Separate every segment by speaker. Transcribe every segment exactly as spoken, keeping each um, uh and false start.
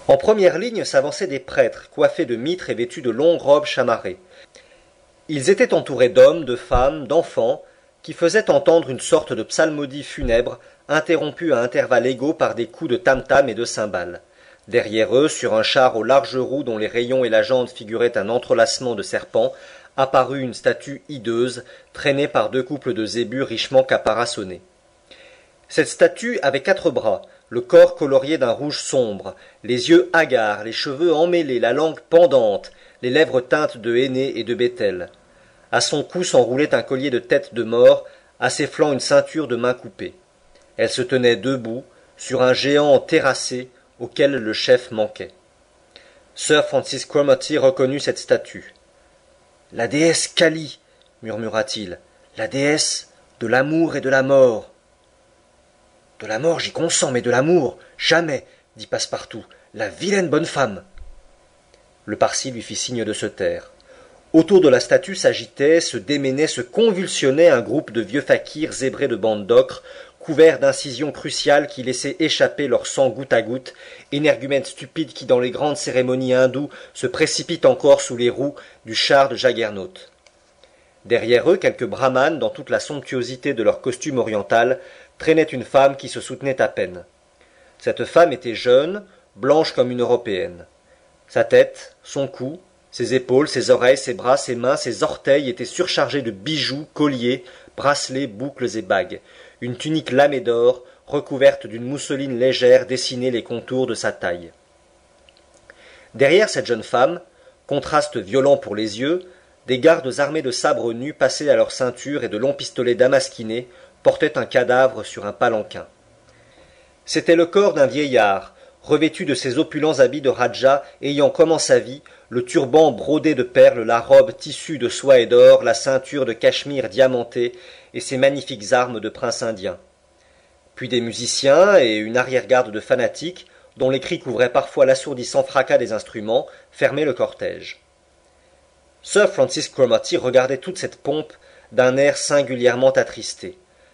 Speaker 1: En première ligne s'avançaient des prêtres, coiffés de mitres et vêtus de longues robes chamarrées. Ils étaient entourés d'hommes, de femmes, d'enfants, qui faisaient entendre une sorte de psalmodie funèbre, interrompue à intervalles égaux par des coups de tam-tam et de cymbales. Derrière eux, sur un char aux larges roues dont les rayons et la jante figuraient un entrelacement de serpents, apparut une statue hideuse, traînée par deux couples de zébus richement caparaçonnés. Cette statue avait quatre bras, le corps colorié d'un rouge sombre, les yeux hagards, les cheveux emmêlés, la langue pendante, les lèvres teintes de henné et de bétel. À son cou s'enroulait un collier de tête de mort, à ses flancs une ceinture de mains coupées. Elle se tenait debout, sur un géant terrassé, auquel le chef manquait. Sir Francis Cromarty reconnut cette statue. « La déesse Kali, murmura-t-il, la déesse de l'amour et de la mort. »« De la mort, j'y consens, mais de l'amour, jamais, dit Passepartout, la vilaine bonne femme. » Le Parsi lui fit signe de se taire. Autour de la statue s'agitait, se déménait, se convulsionnait un groupe de vieux fakirs zébrés de bandes d'ocre, couverts d'incisions cruciales qui laissaient échapper leur sang goutte à goutte, énergumènes stupides qui, dans les grandes cérémonies hindoues, se précipitent encore sous les roues du char de Jaggernaut. Derrière eux, quelques brahmanes, dans toute la somptuosité de leur costume oriental, traînaient une femme qui se soutenait à peine. Cette femme était jeune, blanche comme une européenne. Sa tête, son cou, ses épaules, ses oreilles, ses bras, ses mains, ses orteils étaient surchargés de bijoux, colliers, bracelets, boucles et bagues. Une tunique lamée d'or, recouverte d'une mousseline légère, dessinait les contours de sa taille. Derrière cette jeune femme, contraste violent pour les yeux, des gardes armés de sabres nus passés à leur ceinture et de longs pistolets damasquinés portaient un cadavre sur un palanquin. C'était le corps d'un vieillard, revêtu de ses opulents habits de Raja, ayant comme en sa vie le turban brodé de perles, la robe tissue de soie et d'or, la ceinture de cachemire diamantée et ses magnifiques armes de prince indien. Puis des musiciens et une arrière-garde de fanatiques, dont les cris couvraient parfois l'assourdissant fracas des instruments, fermaient le cortège. Sir Francis Cromarty regardait toute cette pompe d'un air singulièrement attristé.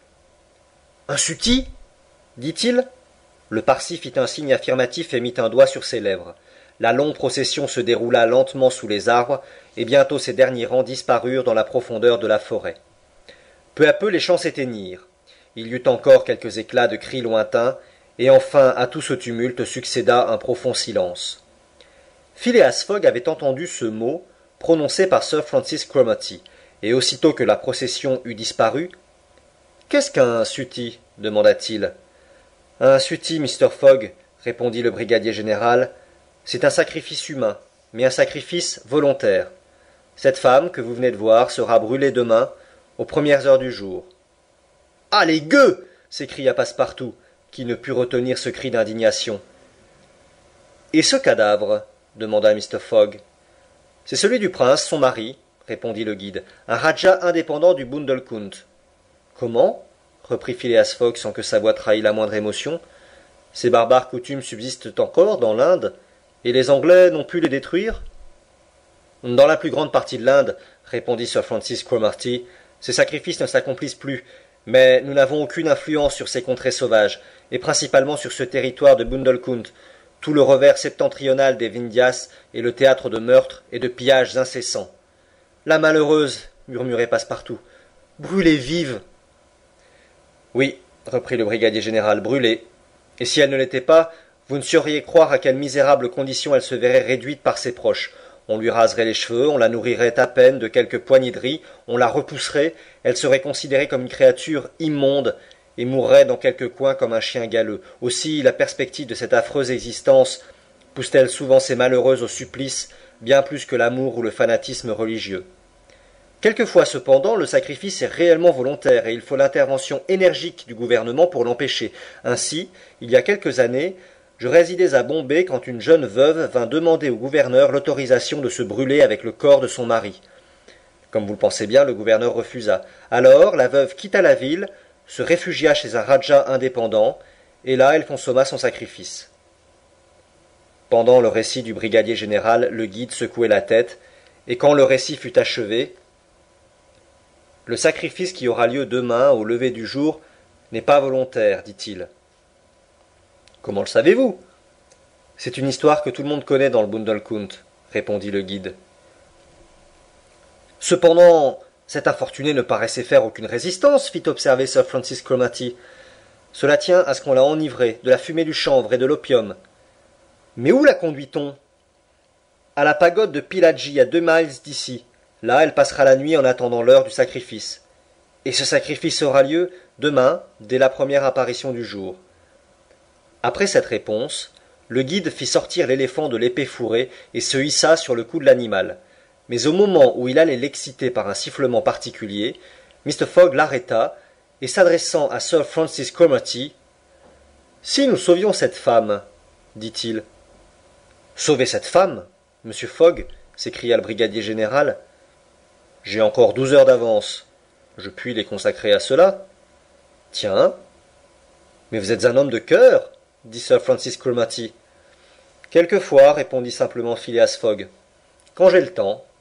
Speaker 1: « Un sutty » dit-il. Le Parsi fit un signe affirmatif et mit un doigt sur ses lèvres. La longue procession se déroula lentement sous les arbres, et bientôt ces derniers rangs disparurent dans la profondeur de la forêt. Peu à peu les chants s'éteignirent. Il y eut encore quelques éclats de cris lointains, et enfin à tout ce tumulte succéda un profond silence. Phileas Fogg avait entendu ce mot, prononcé par Sir Francis Cromarty, et aussitôt que la procession eut disparu, « Qu'est-ce qu'un sutty » demanda-t-il. « Un sutty, Mister Fogg, » répondit le brigadier général, « c'est un sacrifice humain, mais un sacrifice volontaire. Cette femme que vous venez de voir sera brûlée demain, aux premières heures du jour. »« Ah, les gueux !» s'écria Passepartout, qui ne put retenir ce cri d'indignation. « Et ce cadavre ?» demanda Mister Fogg. « C'est celui du prince, son mari, » répondit le guide, « un Raja indépendant du Bundelkund. »« Comment ?» reprit Phileas Fogg sans que sa voix trahît la moindre émotion. « Ces barbares coutumes subsistent encore dans l'Inde, et les Anglais n'ont pu les détruire ?»« Dans la plus grande partie de l'Inde, » répondit Sir Francis Cromarty, « ces sacrifices ne s'accomplissent plus, mais nous n'avons aucune influence sur ces contrées sauvages, et principalement sur ce territoire de Bundelkund. Tout le revers septentrional des Vindhyas est le théâtre de meurtres et de pillages incessants. »« La malheureuse » murmurait Passepartout. « Brûlée vive !»« Oui, » reprit le brigadier général, « brûlée. Et si elle ne l'était pas, vous ne sauriez croire à quelle misérable condition elle se verrait réduite par ses proches. On lui raserait les cheveux, on la nourrirait à peine de quelques poignées de riz, on la repousserait, elle serait considérée comme une créature immonde, et mourrait dans quelque coin comme un chien galeux. Aussi la perspective de cette affreuse existence pousse-t-elle souvent ces malheureuses au supplice, bien plus que l'amour ou le fanatisme religieux. Quelquefois cependant, le sacrifice est réellement volontaire, et il faut l'intervention énergique du gouvernement pour l'empêcher. Ainsi, il y a quelques années, je résidais à Bombay quand une jeune veuve vint demander au gouverneur l'autorisation de se brûler avec le corps de son mari. Comme vous le pensez bien, le gouverneur refusa. Alors, la veuve quitta la ville, se réfugia chez un Raja indépendant, et là elle consomma son sacrifice. Pendant le récit du brigadier général, le guide secouait la tête, et quand le récit fut achevé, « Le sacrifice qui aura lieu demain, au lever du jour, n'est pas volontaire, dit-il. »« Comment le savez-vous » C'est une histoire que tout le monde connaît dans le Bundelkund, répondit le guide. Cependant, cet infortuné ne paraissait faire aucune résistance, fit observer Sir Francis Cromarty. Cela tient à ce qu'on l'a enivré, de la fumée du chanvre et de l'opium. Mais où la conduit-on? À la pagode de Pillaji, à deux miles d'ici. Là, elle passera la nuit en attendant l'heure du sacrifice. Et ce sacrifice aura lieu demain, dès la première apparition du jour. Après cette réponse, le guide fit sortir l'éléphant de l'épée fourrée et se hissa sur le cou de l'animal. Mais au moment où il allait l'exciter par un sifflement particulier, Mr. Fogg l'arrêta, et s'adressant à Sir Francis Cromarty, « Si nous sauvions cette femme, dit-il. « Sauver cette femme, monsieur Fogg, s'écria le brigadier général. J'ai encore douze heures d'avance. Je puis les consacrer à cela. Tiens. Mais vous êtes un homme de cœur, dit Sir Francis Cromarty. Quelquefois, répondit simplement Phileas Fogg. Quand j'ai le temps.